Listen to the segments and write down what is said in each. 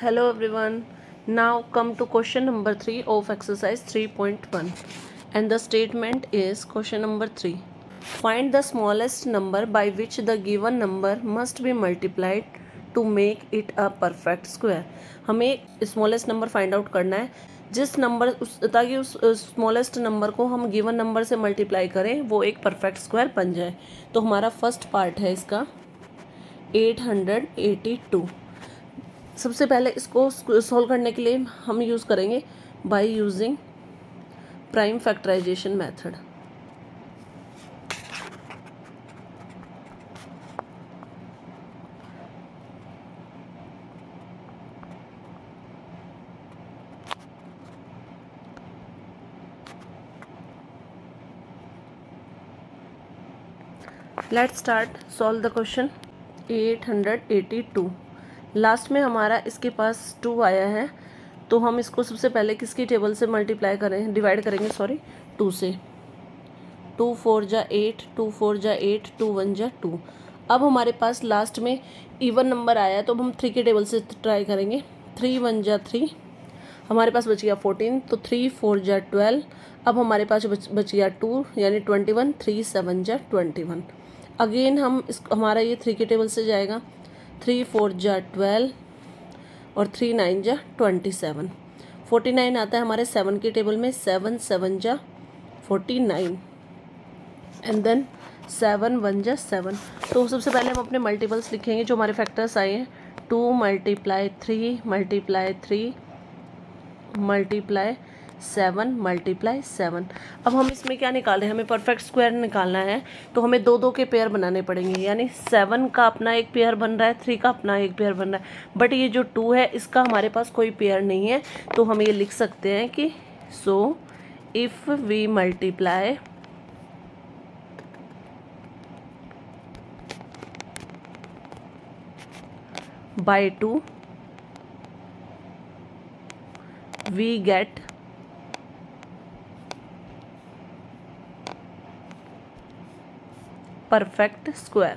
Hello everyone. Now come to question number 3 of exercise 3.1 and the statement is question number 3. Find the smallest number by which the given number must be multiplied to make it a perfect square. हमें smallest number find out करना है जिस number ताकि उस smallest number को हम given number से multiply करें वो एक परफेक्ट स्क्वायर बन जाए। तो हमारा फर्स्ट पार्ट है इसका 882। सबसे पहले इसको सॉल्व करने के लिए हम यूज़ करेंगे by using prime factorization method. Let's start solve the question 882। Last में हमारा इसके पास 2 आया है तो हम इसको सबसे पहले किसकी टेबल से मल्टीप्लाई करें, डिवाइड करेंगे 2 से। 2 4 जा 8, 2 4 जा 8, 2 1 जा 2। अब हमारे पास लास्ट में इवन नंबर आया है तो हम 3 की टेबल से ट्राई करेंगे। 3 1 जा 3, हमारे पास बच गया 14, तो 3 4 जा 12। अब हमारे पास बच गया 2 यानी 21। 3 7 जा 21। अगेन हम हमारा ये 3 की टेबल से जाएगा। 3 4 जा 12 और 3 9 जा 27। 49 आता है हमारे 7 की टेबल में। 7 7 जा 49 एंड देन 7 1 जा 7। तो सबसे पहले हम अपने मल्टीपल्स लिखेंगे जो हमारे फैक्टर्स आए हैं। 2 मल्टीप्लाई 3 मल्टीप्लाई 3 मल्टीप्लाई 7 मल्टीप्लाई 7। अब हम इसमें क्या निकालें, हमें परफेक्ट स्क्वायर निकालना है तो हमें 2 के पेयर बनाने पड़ेंगे। यानी 7 का अपना एक पेयर बन रहा है, 3 का अपना एक पेयर बन रहा है, बट ये जो 2 है इसका हमारे पास कोई पेयर नहीं है। तो हम ये लिख सकते हैं कि so if we multiply by 2 we get perfect square।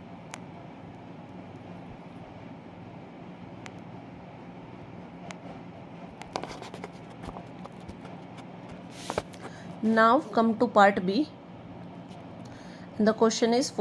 Now come to part B and the question is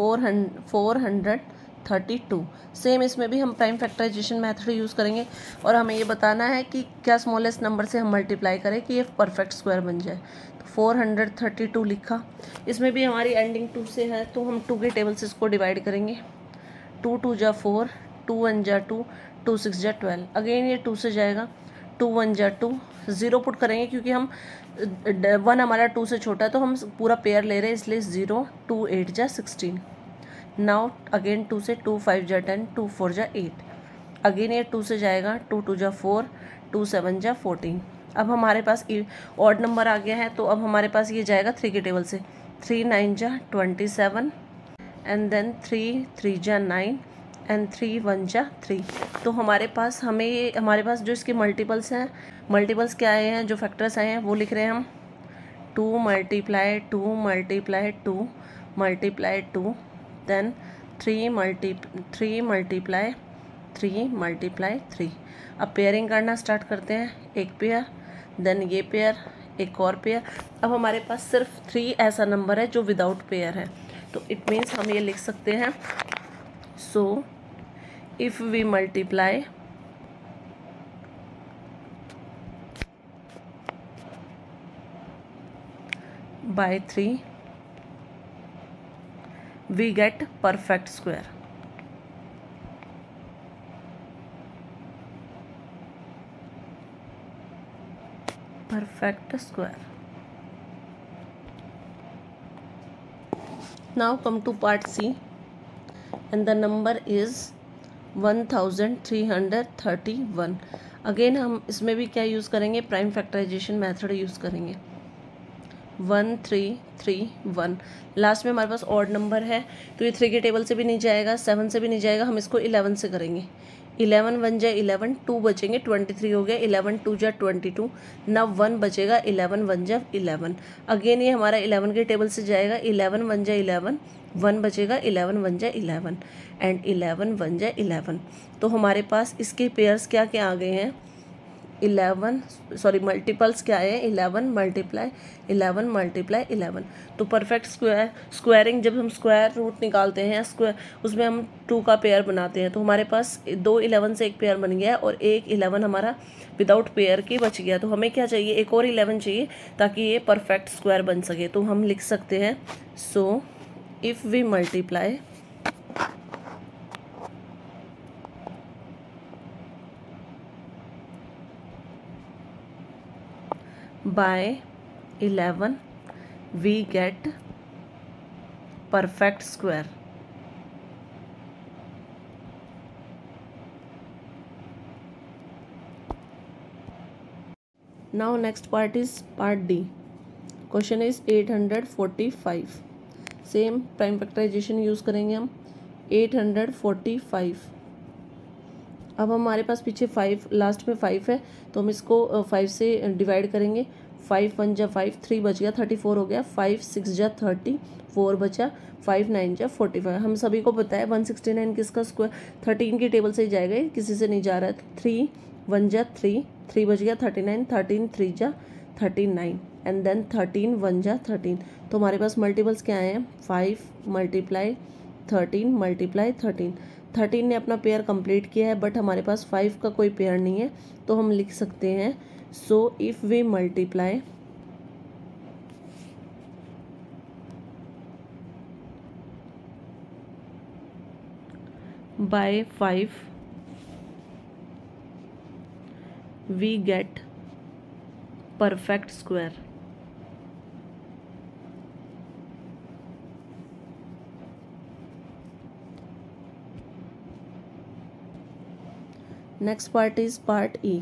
432। Same इसमें भी हम प्राइम फैक्टराइजेशन मेथड यूज़ करेंगे और हमें ये बताना है कि क्या स्मॉलेस्ट नंबर से हम मल्टीप्लाई करें कि ये परफेक्ट स्क्वायर बन जाए। तो 432 लिखा। इसमें भी हमारी एंडिंग 2 से है तो हम 2 के टेबल से इसको डिवाइड करेंगे। 2 2 जा 4, 2 1 जा 2, 2 6 जा 12। अगेन ये 2 से जाएगा। 2 1 जा 2, 0 पुट करेंगे क्योंकि हम 1 हमारा 2 से छोटा है तो हम पूरा पेयर ले रहे हैं इसलिए 0। 2 8 जा 16। नाउ अगेन 2 से 2 5 जा 10, 2 4 जा 8। अगेन ये 2 से जाएगा। 2 2 जा 4, 2 7 जा 14। अब हमारे पास ऑड नंबर आ गया है तो अब हमारे पास ये जाएगा 3 की टेबल से। 3 9 जा 27 एंड देन 3 3 जा 9 एंड 3 1 जा 3। तो हमारे पास जो इसके मल्टीपल्स हैं, मल्टीपल्स क्या आए हैं, जो फैक्टर्स आए हैं वो लिख रहे हैं हम। 2 multiply 2 multiply 2 multiply 2 then 3 multiply 3 multiply 3। अब पेयरिंग करना स्टार्ट करते हैं। एक पेयर, देन ये पेयर, एक और पेयर। अब हमारे पास सिर्फ 3 ऐसा नंबर है जो विदाउट पेयर है तो इट मीन्स हम ये लिख सकते हैं so if we multiply by 3 we get perfect square. Perfect square। Now come to part C and the number is 1331। Again हम इसमें भी क्या यूज़ करेंगे, प्राइम फैक्टराइजेशन मेथड यूज़ करेंगे। 1331। लास्ट में हमारे पास ऑड नंबर है तो ये 3 के टेबल से भी नहीं जाएगा, 7 से भी नहीं जाएगा, हम इसको 11 से करेंगे। 11 वन जा 11, 2 बचेंगे, 23 हो गया, 11 2 जा 22, नव 1 बचेगा, 11 वन जा 11। अगेन ये हमारा 11 के टेबल से जाएगा, 11 वन जा 11, 1 बचेगा, 11 वन जा 11 एंड 11 वन जा 11। तो हमारे पास इसके पेयर्स क्या क्या आ गए हैं, 11 सॉरी मल्टीपल्स क्या है, 11 मल्टीप्लाई 11 मल्टीप्लाई 11। तो परफेक्ट स्क्वायरिंग जब हम स्क्वायर रूट निकालते हैं स्क्वायर, उसमें हम 2 का पेयर बनाते हैं। तो हमारे पास 2 11 से एक पेयर बन गया और एक 11 हमारा विदाउट पेयर के बच गया। तो हमें क्या चाहिए, एक और 11 चाहिए ताकि ये परफेक्ट स्क्वायर बन सके। तो हम लिख सकते हैं, so if we multiply by 11 we get perfect square. Now next part is part D. Question is 845. Same prime factorization use करेंगे हम। 845, अब हमारे पास पीछे 5 लास्ट में 5 है तो हम इसको 5 से डिवाइड करेंगे। 5 1 जा 5, 3 बच गया, 34 हो गया, 5 6 जा 30, 4 बचा, 5 9 जा 45। हम सभी को पता है 169 किसका स्क्वायर 13 की टेबल से ही जाएगा, किसी से नहीं जा रहा है। तो 3 1 जा 3, 3 बच गया, 39, 13 3 जा 39 एंड देन 13 1 जा 13। तो हमारे पास मल्टीपल्स क्या हैं, 5 मल्टीप्लाई 13 मल्टीप्लाई 13। 13 ने अपना पेयर कंप्लीट किया है बट हमारे पास 5 का कोई पेयर नहीं है। तो हम लिख सकते हैं, so if we multiply by 5 we get perfect square. Next part is part e.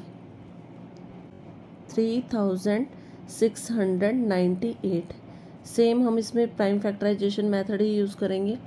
3698। Same हम इसमें प्राइम फैक्टराइजेशन मेथड ही यूज़ करेंगे।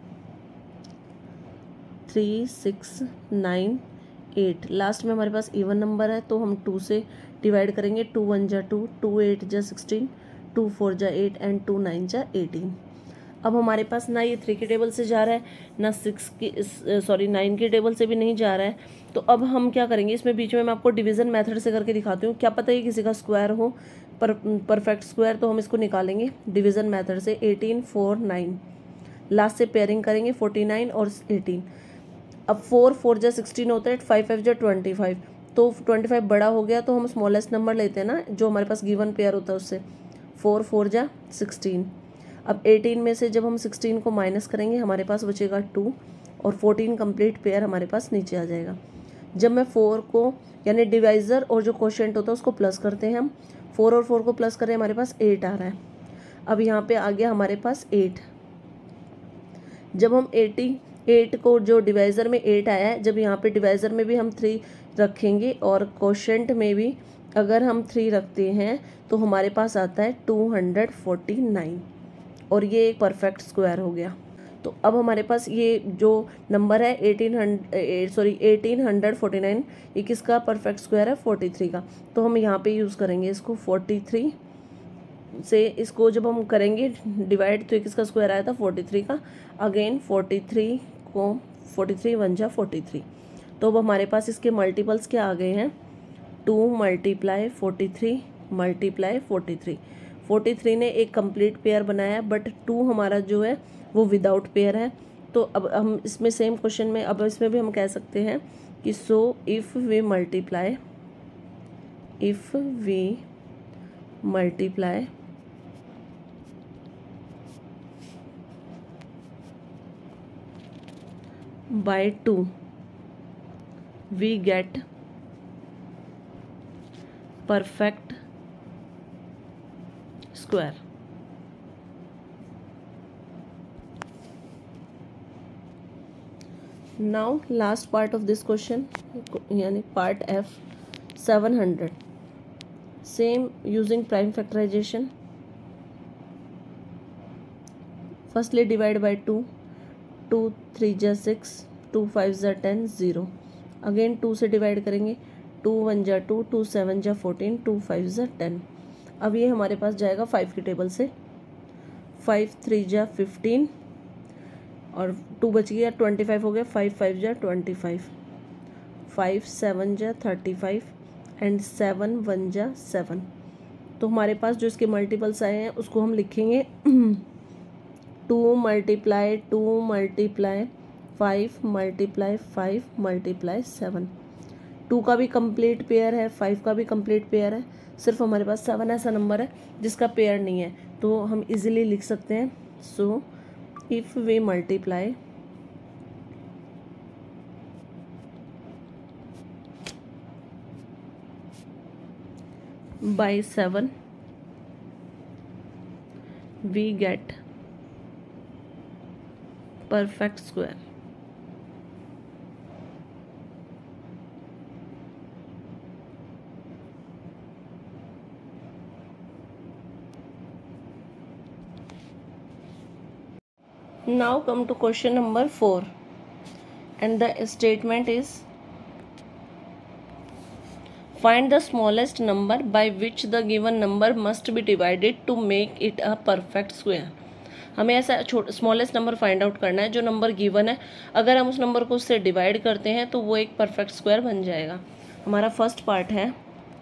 3698 लास्ट में हमारे पास इवन नंबर है तो हम 2 से डिवाइड करेंगे। 2 1 जा 2, 2 8 जा 16, 2 4 जा 8 एंड 2 9 जा 18। अब हमारे पास ना ये 3 के टेबल से जा रहा है ना 9 के टेबल से भी नहीं जा रहा है। तो अब हम क्या करेंगे, इसमें बीच में मैं आपको डिवीज़न मेथड से करके दिखाती हूँ। क्या पता है किसी का स्क्वायर हो परफेक्ट स्क्वायर, तो हम इसको निकालेंगे डिवीज़न मेथड से। 18 4 9 लास्ट से पेयरिंग करेंगे 49 और 18। अब 4 4 जा 16 होता है, 5 5 जा 25। तो 25 बड़ा हो गया तो हम स्मॉलेस्ट नंबर लेते हैं ना जो हमारे पास गिवन पेयर होता है उससे। 4 4 जा 16। अब 18 में से जब हम 16 को माइनस करेंगे हमारे पास बचेगा 2 और 14 कंप्लीट पेयर हमारे पास नीचे आ जाएगा। जब मैं 4 को यानी डिवाइज़र और जो क्वोशिएंट होता है उसको प्लस करते हैं हम, 4 और 4 को प्लस करें हमारे पास 8 आ रहा है। अब यहाँ पे आ गया हमारे पास 8। जब हम 88 को जो डिवाइज़र में 8 आया है, जब यहाँ पे डिवाइज़र में भी हम 3 रखेंगे और क्वोशिएंट में भी अगर हम 3 रखते हैं तो हमारे पास आता है 249 और ये एक परफेक्ट स्क्वायर हो गया। तो अब हमारे पास ये जो नंबर है 1849, ये किसका परफेक्ट स्क्वायर है, 43 का। तो हम यहाँ पे यूज़ करेंगे इसको 43 से, इसको जब हम करेंगे डिवाइड तो किसका स्क्वायर आया था 43 का। अगेन 43 को 43 1 जा 43। तो अब हमारे पास इसके मल्टीपल्स क्या आ गए हैं, 2 मल्टीप्लाई 43 मल्टीप्लाई 43। 43 ने एक कंप्लीट पेयर बनाया है बट 2 हमारा जो है वो विदाउट पेयर है। तो अब हम इसमें सेम क्वेश्चन में अब इसमें भी हम कह सकते हैं कि so if we multiply by 2 we get perfect square. Now last part of this question यानी part f 700। Same using prime factorization. Firstly divide by 2, 2 3 जा 6, 2 5 जा 10 0 अगेन 2 से डिवाइड करेंगे, 2 1 जा 2, 2 7 जा 14, 2 5 जा 10। अब ये हमारे पास जाएगा 5 की टेबल से, 5 3 जा 15 और 2 बच गया, 25 हो गया, 5 5 जा 25, 5 7 जा 35 एंड 7 1 जा 7। तो हमारे पास जो इसके मल्टीपल्स आए हैं उसको हम लिखेंगे 2 मल्टीप्लाई 2 मल्टीप्लाई 5 मल्टीप्लाई 5 मल्टीप्लाई 7। 2 का भी कंप्लीट पेयर है, 5 का भी कंप्लीट पेयर है, सिर्फ हमारे पास 7 ऐसा नंबर है जिसका पेयर नहीं है, तो हम इजीली लिख सकते हैं। So if we multiply by 7 we get perfect square. Now come to question number 4 and the statement is find the smallest number by which the given number must be divided to make it a perfect square. हमें ऐसा smallest number find out करना है जो number given है, अगर हम उस number को उससे डिवाइड करते हैं तो वो एक परफेक्ट स्क्वायर बन जाएगा। हमारा फर्स्ट पार्ट है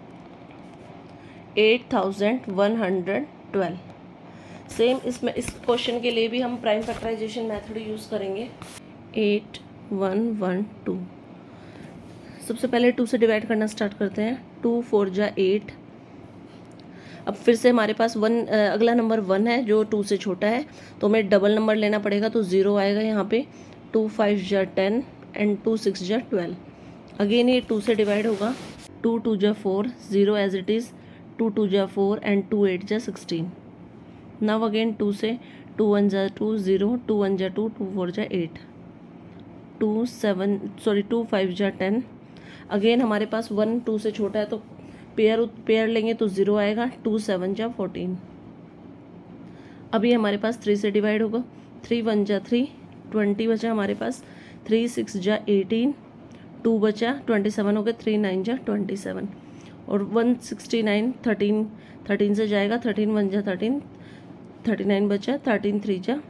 8112। सेम इसमें इस क्वेश्चन के लिए भी हम प्राइम फैक्टराइजेशन मेथड यूज़ करेंगे। 8112 सबसे पहले 2 से डिवाइड करना स्टार्ट करते हैं। 2 4 जा 8। अब फिर से हमारे पास अगला नंबर 1 है जो 2 से छोटा है, तो हमें डबल नंबर लेना पड़ेगा, तो 0 आएगा यहाँ पे। 2 5 जा 10 एंड 2 6 जा 12। अगेन ये 2 से डिवाइड होगा। 2 2 जा 4, 0 एज इट इज़। 2 2 जा 4 एंड 2 8 जा 16। नाउ अगेन 2 से 2 1 जा 2, 0, 2 1 जा 2, 2 4 जा 8, 2 5 जा 10। अगेन हमारे पास 1 2 से छोटा है तो पेयर लेंगे तो 0 आएगा। 2 7 जा 14। अभी हमारे पास 3 से डिवाइड होगा। 3 1 जा 3, 20 बचा हमारे पास। 3 6 जा 18, 2 बचा, 27 हो गए। 3 9 जा 27 और 169 13 से जाएगा। 13 1 जा 13, 39 बचा। 13 3 जा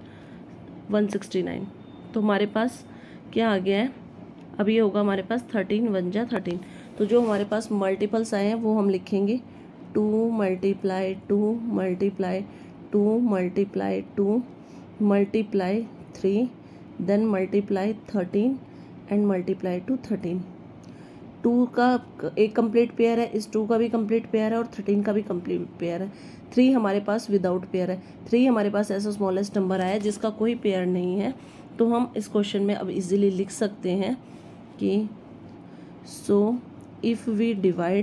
169। तो हमारे पास क्या आ गया है, अब ये होगा हमारे पास 13 1 जा 13। तो जो हमारे पास मल्टीपल्स आए हैं वो हम लिखेंगे 2 multiply 2 multiply 2 multiply 2 multiply 3 then multiply 13 and multiply to 13। 2 का एक कंप्लीट पेयर है, इस 2 का भी कंप्लीट पेयर है और 13 का भी कंप्लीट पेयर है। 3 हमारे पास विदाउट पेयर है। 3 हमारे पास ऐसा स्मॉलेस्ट नंबर आया है जिसका कोई पेयर नहीं है, तो हम इस क्वेश्चन में अब इजीली लिख सकते हैं कि so if we divide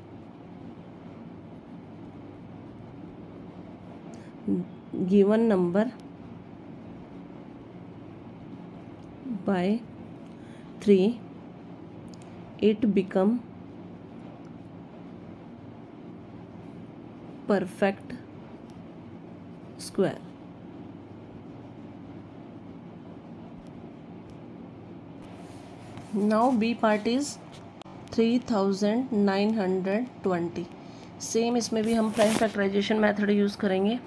given number by 3 it become perfect square. Now B part is 3920। Same इसमें भी हम प्राइम फैक्टराइजेशन मेथड यूज़ करेंगे।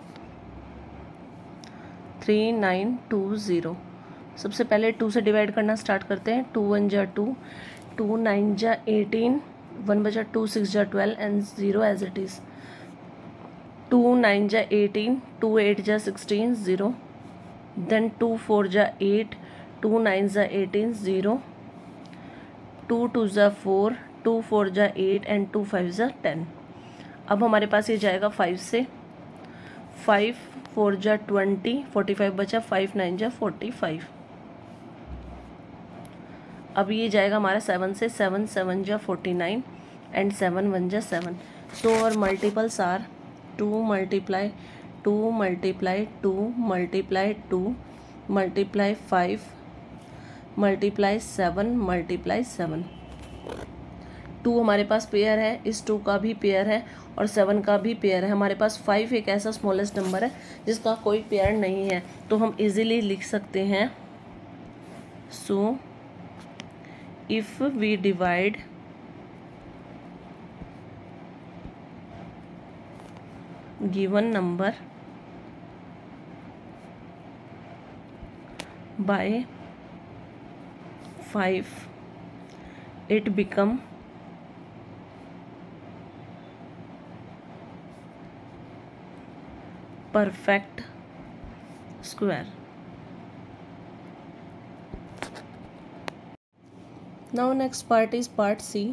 3920 सबसे पहले 2 से डिवाइड करना स्टार्ट करते हैं। 2 1 जा 2, 2 9 जा 18, 1 बचा। 2 6 जा 12 एंड 0 एज इट इज़। 2 9 जा 18, 2 8 जा 16, 0 देन 2 4 जा 8, 2 9 जा 18, 0, 2 2 जा 4, 2 4 जा 8 एंड 2 5 जा 10। अब हमारे पास ये जाएगा 5 से। 5 4 जा 20, 45 बचा। 5 9 जा 45। अब ये जाएगा हमारा 7 से। 7 7 जा 49 एंड 7 1 जा 7। सो और multiples are 2 multiply 2 multiply 2 multiply 2 multiply 5 multiply 7 multiply 7। 2 हमारे पास पेयर है, इस 2 का भी पेयर है और 7 का भी पेयर है। हमारे पास 5 एक ऐसा स्मॉलेस्ट नंबर है जिसका कोई पेयर नहीं है, तो हम इजीली लिख सकते हैं so if we divide given number by 5 it become perfect square. Now next part is part C,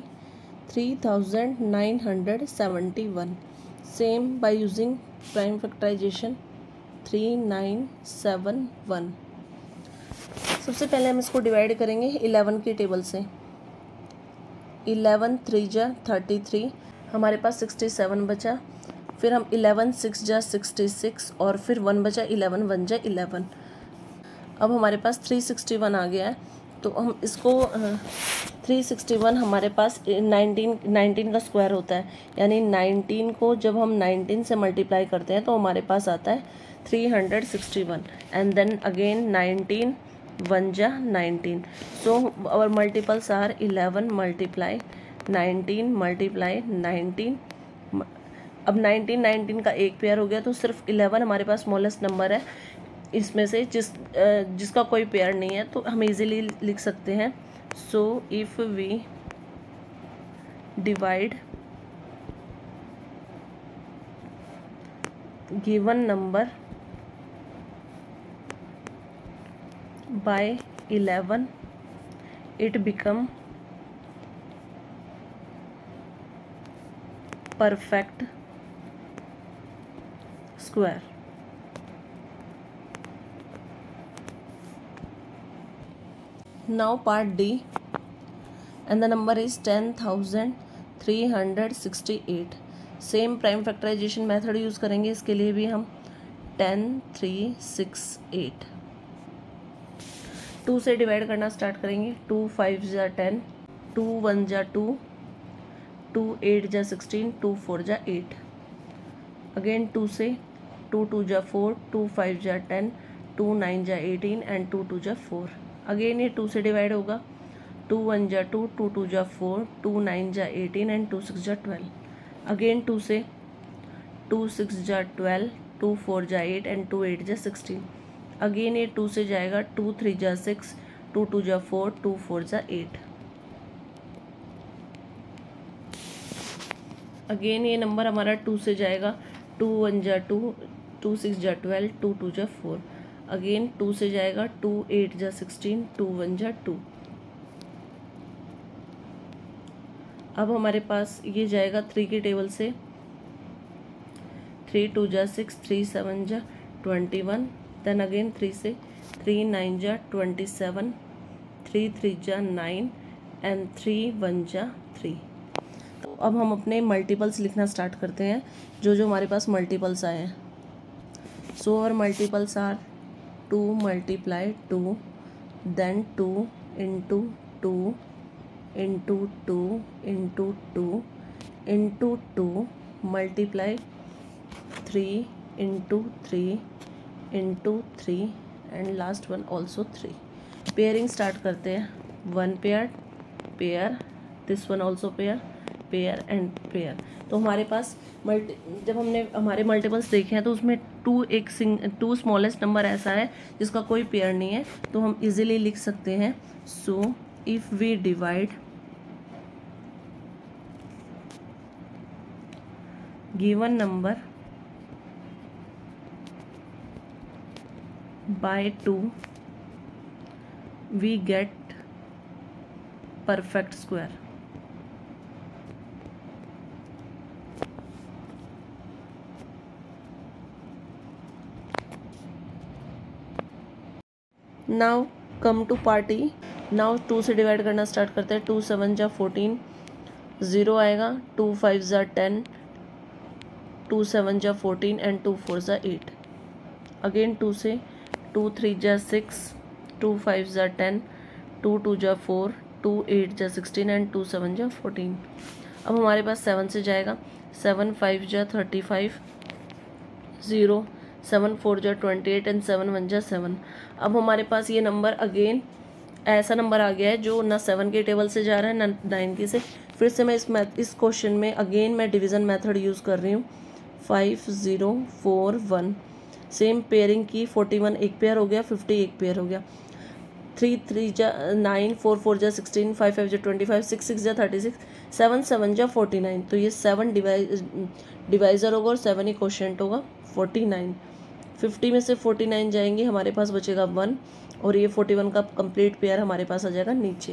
3971. Same by using prime factorization 3971. सबसे पहले हम इसको डिवाइड करेंगे 11 की टेबल से। 11 3 जा 33, हमारे पास 67 बचा। फिर हम 11 6 जा 66 और फिर 1 बचा, 11 1 जा 11। अब हमारे पास 361 आ गया है, तो हम इसको 361 हमारे पास 19 का स्क्वायर होता है, यानी 19 को जब हम 19 से मल्टीप्लाई करते हैं तो हमारे पास आता है 361 एंड देन अगेन 19 1 जा 19। So our multiples are 11 multiply 19 multiply 19। अब 19 का एक पेयर हो गया, तो सिर्फ 11 हमारे पास स्मॉलेस्ट नंबर है इसमें से जिसका कोई पेयर नहीं है, तो हम इजीली लिख सकते हैं। So if we divide given number by 11 it become perfect square. Now part D, and the number is 10,368. Same prime factorization method use करेंगे इसके लिए भी हम 10368। 2 से डिवाइड करना स्टार्ट करेंगे। 2 5 जा 10, 2 1 जा 2, 2 8 जा 16, 2 4 जा 8। अगेन 2 से 2 2 जा 4, 2 5 जा 10, 2 9 जा 18 एंड 2 2 जा 4। अगेन ये 2 से डिवाइड होगा। 2 1 जा 2, 2 2 जा 4, 2 9 जा 18 एंड 2 6 जा 12। अगेन 2 से 2 6 जा 12, 2 4 जा 8 एंड 2 8 जा 16। अगेन ये 2 से जाएगा। 2 3 जा 6, 2 2 जा 4, 2 4 जा 8। अगेन ये नंबर हमारा 2 से जाएगा। 2 1 जा 2, 2 6 जा 12, 2 2 जा 4। अगेन 2 से जाएगा। 2 8 जा 16, 2 1 जा 2। अब हमारे पास ये जाएगा 3 की टेबल से। 3 2 जा 6, 3 7 जा 21, देन अगेन 3 से 3 9 जा 27, 3 3 जा 9 एंड 3 1 जा 3। तो अब हम अपने मल्टीपल्स लिखना स्टार्ट करते हैं, जो हमारे पास मल्टीपल्स आए हैं। So our multiples are 2 multiply 2, then 2 into 2 into 2 into 2 into 2 multiply 3 into 3 into 3 and last one also 3। Pairing start करते हैं। 1 pair, pair, this one also pair, pair and pair. तो हमारे पास जब हमने हमारे मल्टीपल्स देखे हैं तो उसमें 2 स्मॉलेस्ट नंबर ऐसा है जिसका कोई पेयर नहीं है, तो हम इजीली लिख सकते हैं। So if we divide given number by 2 we get perfect square. Now come to part E. Now 2 से डिवाइड करना स्टार्ट करते हैं। 2 7 जा 14, 0 आएगा। 2 5 जा 10, 2 7 जा 14 एंड 2 4 जा 8। अगेन 2 से 2 3 जा 6, 2 5 जा 10, 2 2 जा 4, 2 8 जा 16 एंड 2 7 जा 14। अब हमारे पास 7 से जाएगा। 7 5 जा 35, 0, 7 4 जा 28 एंड 7 1 जा 7। अब हमारे पास ये नंबर अगेन ऐसा नंबर आ गया है जो ना 7 के टेबल से जा रहा है ना 9 के से। फिर से मैं इस क्वेश्चन में अगेन मैं डिवीज़न मेथड यूज़ कर रही हूँ। 5 0 4 1 सेम पेयरिंग की। 41 एक पेयर हो गया, 50 एक पेयर हो गया। 3 3 जा 9, 4 4 जा 16, 5 5 जा 25, 6 6 जा 36, 7 7 जा 49। तो ये 7 डिवाइज़र होगा और 7 ही क्वोशिएंट होगा 49। 50 में से 49 जाएंगे, हमारे पास बचेगा 1 और ये 41 का कंप्लीट पेयर हमारे पास आ जाएगा नीचे।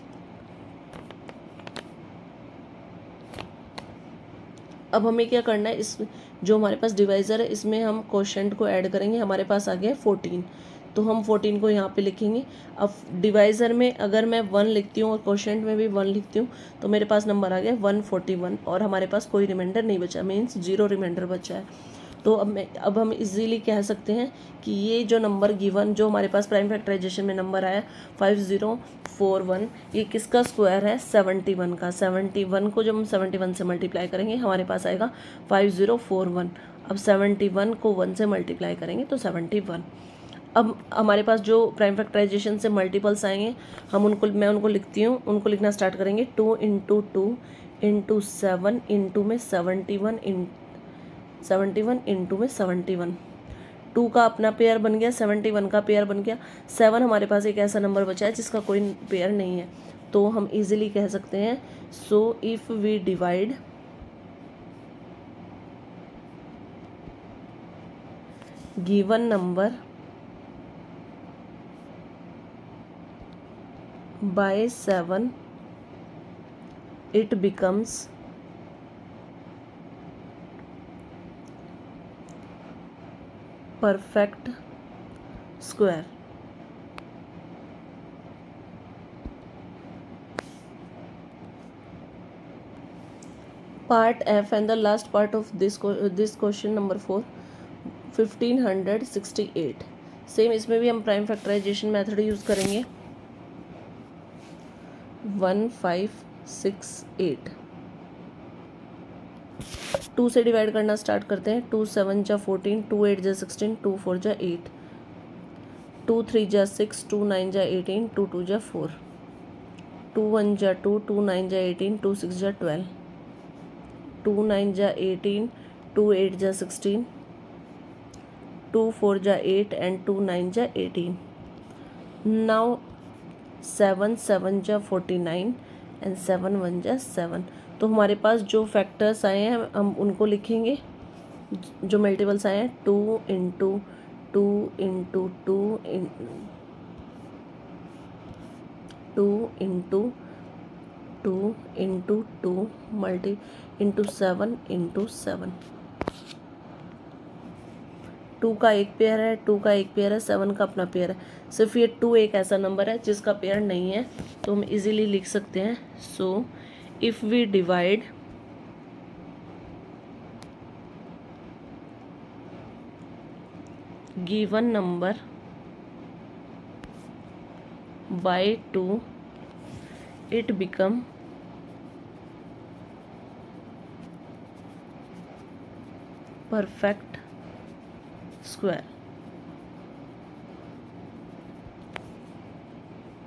अब हमें क्या करना है, इस जो हमारे पास डिवाइज़र है इसमें हम क्वोशिएंट को ऐड करेंगे। हमारे पास आ गया 14, तो हम 14 को यहाँ पे लिखेंगे। अब डिवाइज़र में अगर मैं 1 लिखती हूँ और क्वोशिएंट में भी 1 लिखती हूँ तो मेरे पास नंबर आ गया 141 और हमारे पास कोई रिमाइंडर नहीं बचा, मीन्स 0 रिमाइंडर बचा है। तो अब हम इजीली कह सकते हैं कि ये जो नंबर गिवन जो हमारे पास प्राइम फैक्टराइजेशन में नंबर आया 5041, ये किसका स्क्वायर है, 71 का। 71 को जब हम 71 से मल्टीप्लाई करेंगे हमारे पास आएगा 5041। अब 71 को 1 से मल्टीप्लाई करेंगे तो 71। अब हमारे पास जो प्राइम फैक्टराइजेशन से मल्टीपल्स आएंगे मैं उनको लिखती हूँ, उनको लिखना स्टार्ट करेंगे। 2 × 2 × 7 इंटू में 71 इंटू में 71। 2 का अपना पेयर बन गया, 71 का पेयर बन गया। 7 हमारे पास एक ऐसा नंबर बचा है जिसका कोई पेयर नहीं है, तो हम इजीली कह सकते हैं so if we divide given number by 7 it becomes perfect square. Part F and the last part of this question number 4, 1568। Same इसमें भी हम प्राइम फैक्टराइजेशन मेथड यूज़ करेंगे। 1568 2 से डिवाइड करना स्टार्ट करते हैं। 2 7 जा 14, 2 8 जा 16, 2 4 जा 8, 2 3 जा 6, 2 9 जा 18, 2 2 जा 4, 2 1 जा 2, 2 9 जा 18, 2 6 जा 12, 2 9 जा 18, 2 8 जा 16, 2 4 जा 8 and 2 9 जा 18। Now 7 7 जा 49 and 7 1 जा 7। तो हमारे पास जो फैक्टर्स आए हैं हम उनको लिखेंगे, जो मल्टीपल्स आए हैं 2 × 2 × 2 2 × 2 × 2 मल्टी इंटू 7 × 7। 2 का एक पेयर है, 2 का एक पेयर है, 7 का अपना पेयर है। सिर्फ ये 2 एक ऐसा नंबर है जिसका पेयर नहीं है, तो हम इजीली लिख सकते हैं so if we divide given number by 2 it become perfect square।